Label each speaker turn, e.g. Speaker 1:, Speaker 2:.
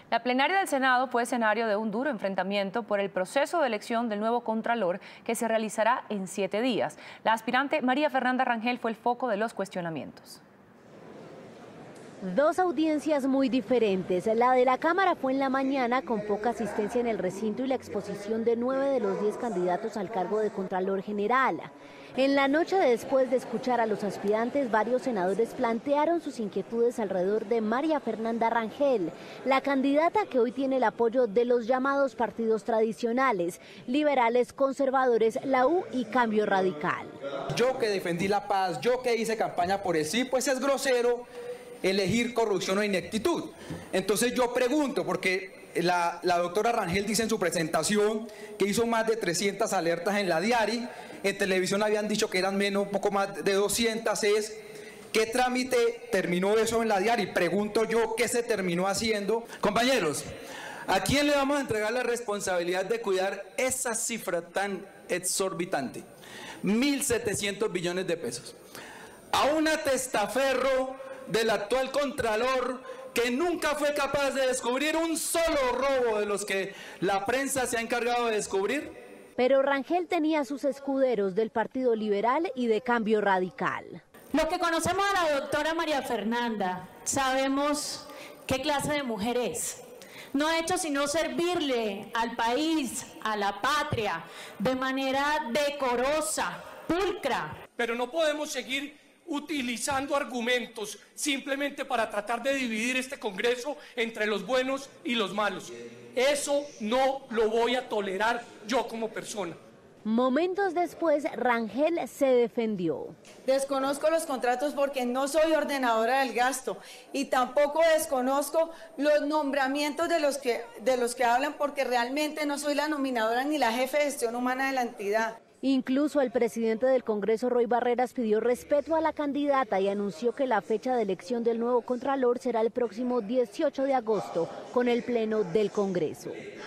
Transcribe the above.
Speaker 1: La plenaria del Senado fue escenario de un duro enfrentamiento por el proceso de elección del nuevo Contralor que se realizará en 7 días. La aspirante María Fernanda Rangel fue el foco de los cuestionamientos.
Speaker 2: Dos audiencias muy diferentes. La de la Cámara fue en la mañana con poca asistencia en el recinto y la exposición de 9 de los 10 candidatos al cargo de Contralor General. En la noche después de escuchar a los aspirantes, varios senadores plantearon sus inquietudes alrededor de María Fernanda Rangel, la candidata que hoy tiene el apoyo de los llamados partidos tradicionales, liberales, conservadores, la U y Cambio Radical.
Speaker 3: Yo que defendí la paz, yo que hice campaña por el sí, pues es grosero elegir corrupción o ineptitud. Entonces yo pregunto, porque la doctora Rangel dice en su presentación que hizo más de 300 alertas en la diaria, en televisión habían dicho que eran menos, poco más de 200, ¿qué trámite terminó eso en la diaria? Y pregunto yo, ¿qué se terminó haciendo?
Speaker 4: Compañeros, ¿a quién le vamos a entregar la responsabilidad de cuidar esa cifra tan exorbitante? 1.700 billones de pesos. A una testaferro del actual Contralor que nunca fue capaz de descubrir un solo robo de los que la prensa se ha encargado de descubrir.
Speaker 2: Pero Rangel tenía sus escuderos del Partido Liberal y de Cambio Radical.
Speaker 5: Lo que conocemos a la doctora María Fernanda, sabemos qué clase de mujer es. No ha hecho sino servirle al país, a la patria, de manera decorosa, pulcra.
Speaker 6: Pero no podemos seguir utilizando argumentos simplemente para tratar de dividir este Congreso entre los buenos y los malos. Eso no lo voy a tolerar yo como persona.
Speaker 2: Momentos después, Rangel se defendió.
Speaker 7: Desconozco los contratos porque no soy ordenadora del gasto y tampoco desconozco los nombramientos de los que hablan porque realmente no soy la nominadora ni la jefe de gestión humana de la entidad.
Speaker 2: Incluso el presidente del Congreso, Roy Barreras, pidió respeto a la candidata y anunció que la fecha de elección del nuevo Contralor será el próximo 18 de agosto con el Pleno del Congreso.